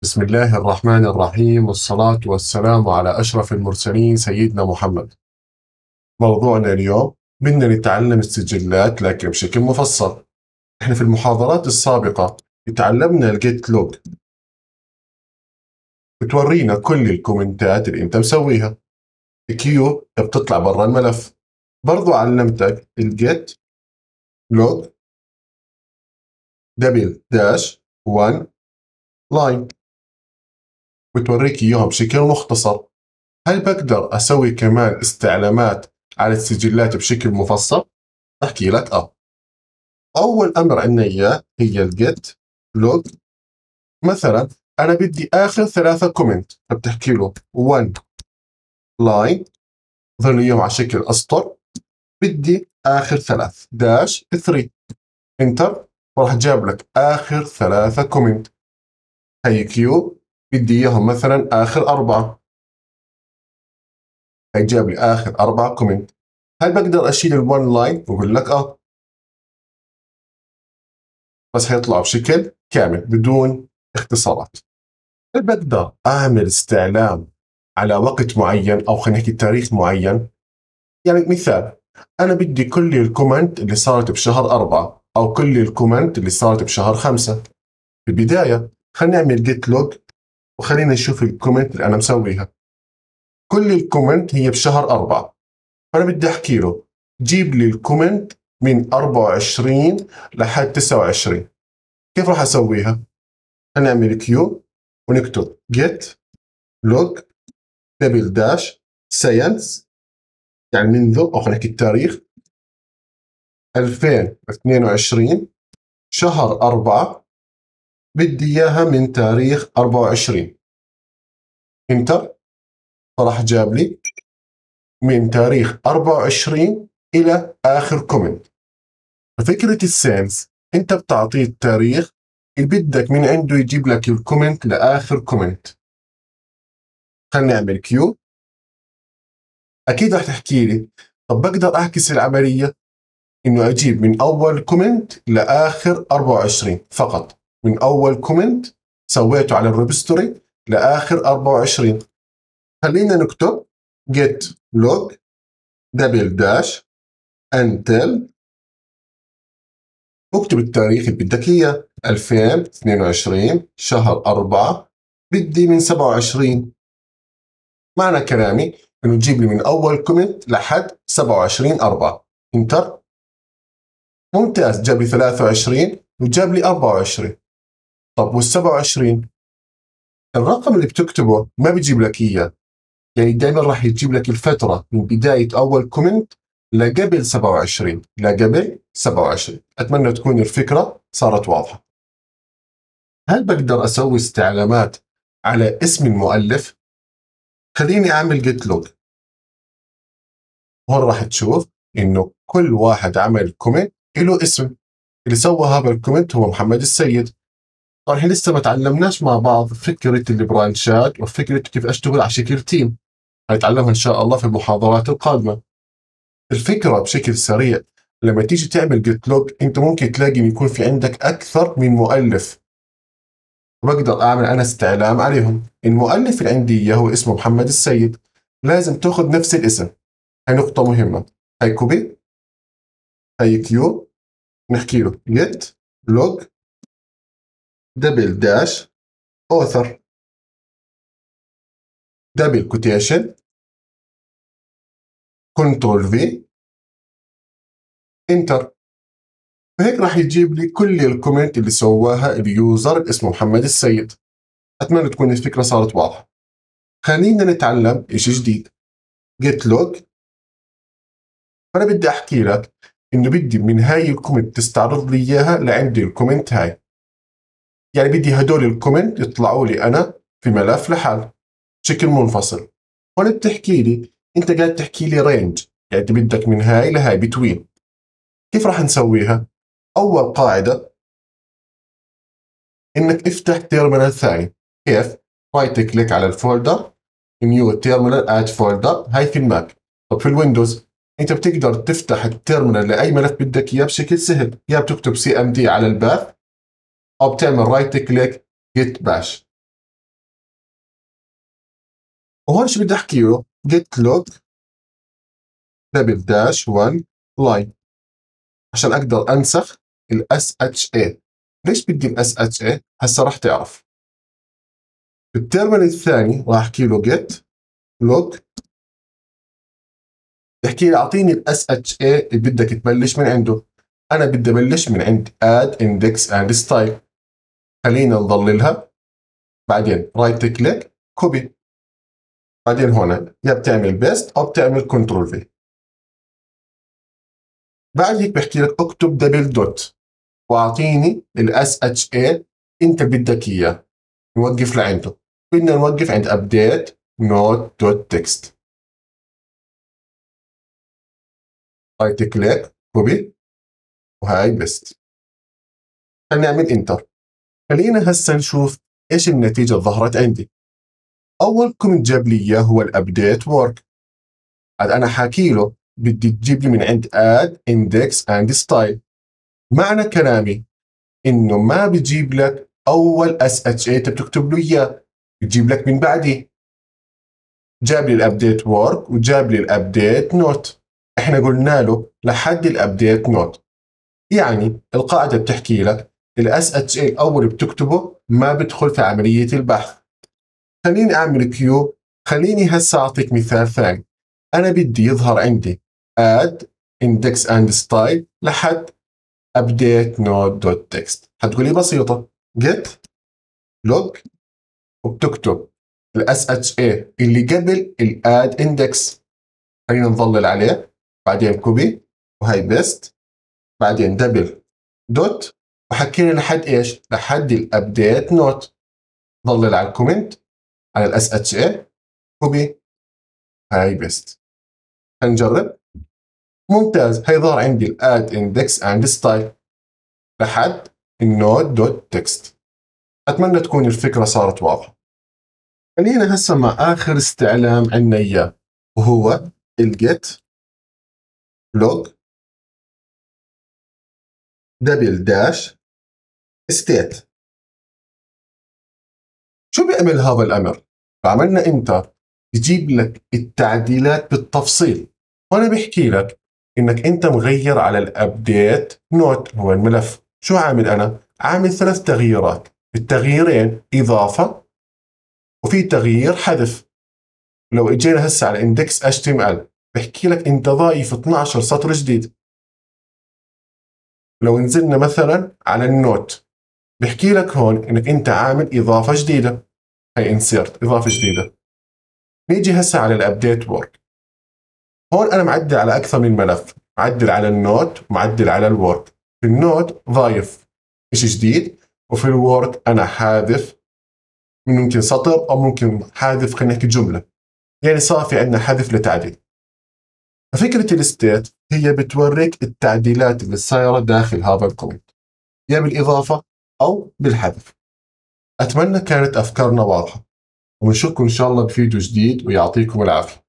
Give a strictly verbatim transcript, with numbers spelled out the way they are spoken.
بسم الله الرحمن الرحيم، والصلاة والسلام على أشرف المرسلين سيدنا محمد. موضوعنا اليوم بدنا نتعلم السجلات لكن بشكل مفصل. احنا في المحاضرات السابقة تعلمنا الجيت لوج، بتورينا كل الكومنتات اللي انت مسويها. كيو بتطلع برا الملف. برضو علمتك الجيت لوج دبل داش واحد لاين، بتوريك اياهم بشكل مختصر. هل بقدر أسوي كمان استعلامات على السجلات بشكل مفصل؟ أحكي لك آه. أول أمر عندنا إياه هي الجيت لوج. مثلا أنا بدي آخر ثلاثة كومنت، فبتحكي له واحد لاين، ظل اليوم على شكل أسطر، بدي آخر ثلاث داش ثلاثة، انتر، وراح جاب لك آخر ثلاثة كومنت. هي كيو بدي إياهم مثلا آخر أربعة، هي جاب لي آخر أربعة كومنت. هل بقدر أشيل الون لاين؟ بقول لك آه، بس هيطلع بشكل كامل بدون اختصارات. هل بقدر أعمل استعلام على وقت معين أو خلينا نحكي تاريخ معين؟ يعني مثال، أنا بدي كل الكومنت اللي صارت بشهر أربعة أو كل الكومنت اللي صارت بشهر خمسة. في البداية خلينا نعمل جيت لوج وخلينا نشوف الكومنت اللي أنا مسويها. كل الكومنت هي بشهر أربعة، فأنا بدي أحكي له جيب لي الكومنت من أربعة وعشرين لحد تسعة وعشرين. كيف راح أسويها؟ هنعمل كيو ونكتب get log دبل داش ساينس، يعني منذ أو خلينا نحكي التاريخ ألفين واثنين وعشرين شهر أربعة، بدي إياها من تاريخ أربعة وعشرين، انتر، فراح جاب لي من تاريخ أربعة وعشرين إلى آخر كومنت. ففكرة السينس أنت بتعطيه التاريخ اللي بدك من عنده يجيب لك الكومنت لآخر كومنت. خلينا نعمل كيو. أكيد رح تحكي لي طب بقدر أعكس العملية إنه أجيب من أول كومنت لآخر أربعة وعشرين فقط، من أول كومنت سويته على الريبستوري لآخر أربعة وعشرين. خلينا نكتب get log دبل داش until، اكتب التاريخ اللي بدك إياه ألفين واثنين وعشرين شهر أربعة، بدي من سبعة وعشرين. معنى كلامي إنه تجيب لي من أول كومنت لحد سبعة وعشرين أربعة، انتر. ممتاز، جاب لي ثلاثة وعشرين وجاب لي أربعة وعشرين. طب وال سبعة وعشرين الرقم اللي بتكتبه ما بيجيب لك اياه، يعني دائما راح يجيب لك الفتره من بدايه اول كومنت لقبل سبعة وعشرين، لقبل سبعة وعشرين. اتمنى تكون الفكره صارت واضحه. هل بقدر اسوي استعلامات على اسم المؤلف؟ خليني اعمل جيت لوج. هون راح تشوف انه كل واحد عمل كومنت له اسم. اللي سوى هذا الكومنت هو محمد السيد. طبعا احنا لسه ما تعلمناش مع بعض فكره البرانشات وفكره كيف اشتغل على شكل تيم، هنتعلمها ان شاء الله في المحاضرات القادمه. الفكره بشكل سريع، لما تيجي تعمل جيت لوج انت ممكن تلاقي إن يكون في عندك اكثر من مؤلف، وبقدر اعمل انا استعلام عليهم. المؤلف اللي عندي هو اسمه محمد السيد، لازم تاخذ نفس الاسم. هاي نقطه مهمه. هاي كوبي، هاي كيو، نحكي له جيت لوج دبل داش اوثر دبل كوتيشن كنترول في انتر. فهيك راح يجيب لي كل الكومنت اللي سواها اليوزر اللي اسمه محمد السيد. اتمنى تكون الفكره صارت واضحه. خلينا نتعلم شيء جديد، جيت لوج. فانا بدي احكي لك انه بدي من هاي الكومنت تستعرض لي اياها لعندي الكومنت هاي، يعني بدي هدول الكومنت يطلعوا لي انا في ملف لحال بشكل منفصل. هون بتحكي لي انت قاعد تحكي لي رينج، يعني انت بدك من هاي لهاي بتوين. كيف راح نسويها؟ اول قاعده انك افتح تيرمينال ثاني. كيف؟ رايت كليك على الفولدر، نيو تيرمينال اد فولدر. هاي في الماك. طب في الويندوز انت بتقدر تفتح التيرمينال لاي ملف بدك اياه بشكل سهل، يا بتكتب سي ام دي على الباث او بتعمل رايت كليك جيت باش. وهون شو بدي احكي له؟ get log دبل داش واحد لاين عشان اقدر انسخ ال إس إتش إيه. ليش بدي ال إس إتش إيه؟ هسه راح تعرف. بالتيرمينال الثاني راح احكي له get log، بحكي لي اعطيني ال إس إتش إيه اللي بدك تبلش من عنده. انا بدي ابلش من عند add index and style. خلينا نظللها، بعدين رايت كليك كوبي، بعدين هون يا بتعمل بيست او بتعمل كنترول في. بعد هيك بحكي لك اكتب دبل دوت واعطيني ال إس إتش إيه انت بدك اياه، نوقف لعنده. بدنا نوقف عند update node dot text. رايت كليك كوبي وهاي بيست. خلينا نعمل انتر. خلينا هسه نشوف ايش النتيجة اللي ظهرت عندي. اول كومنت جاب لي اياه هو الابديت ورك. عاد انا حاكي له بدي تجيب لي من عند add index and style. معنى كلامي انه ما بجيب لك اول إس إتش إيه انت بتكتب له اياه، بتجيب لك من بعديه. جاب لي الابديت ورك وجاب لي الابديت نوت. احنا قلنا له لحد الابديت نوت، يعني القاعده بتحكي لك ال إس إتش إيه الاول بتكتبه ما بدخل في عمليه البحث. خليني اعمل كيو. خليني هسه اعطيك مثال ثاني. انا بدي يظهر عندي add index and style لحد update node dot text. حتقولي بسيطه get log وبتكتب ال إس إتش إيه اللي قبل ال add index. خلينا نظلل عليه، بعدين كوبي وهي بيست، بعدين دبل دوت وحكينا لحد ايش؟ لحد الابديت نوت. ظلل على الكومنت على الاس اتش اي كوبي هاي بيست. هنجرب. ممتاز، هي ظهر عندي الاد اندكس اند ستايل لحد النود دوت تكست. اتمنى تكون الفكره صارت واضحه. خلينا هسه مع اخر استعلام عندنا اياه وهو الجيت لوج دبل داش ستيت. شو بيعمل هذا الامر؟ فعملنا انتر بجيب لك التعديلات بالتفصيل. وانا بحكي لك انك انت مغير على الابديت نوت هو الملف. شو عامل انا؟ عامل ثلاث تغييرات. التغييرين اضافه وفي تغيير حذف. لو اجينا هسه على اندكس إتش تي إم إل بحكي لك انت ضايف اثنعش سطر جديد. لو نزلنا مثلا على النوت بحكي لك هون انك انت عامل اضافه جديده. هي انسيرت اضافه جديده. نيجي هسه على الابديت وورك. هون انا معدل على اكثر من ملف، معدل على النوت ومعدل على الورك. في النوت ضايف شيء جديد، وفي الورك انا حاذف من ممكن سطر او ممكن حاذف خلينا نحكي جمله. يعني صار في عندنا حذف لتعديل. ففكره الستيت هي بتوريك التعديلات اللي صايره داخل هذا الكومنت، يا بالاضافه او بالحذف. اتمنى كانت افكارنا واضحه، ونشوفكم ان شاء الله بفيديو جديد ويعطيكم العافيه.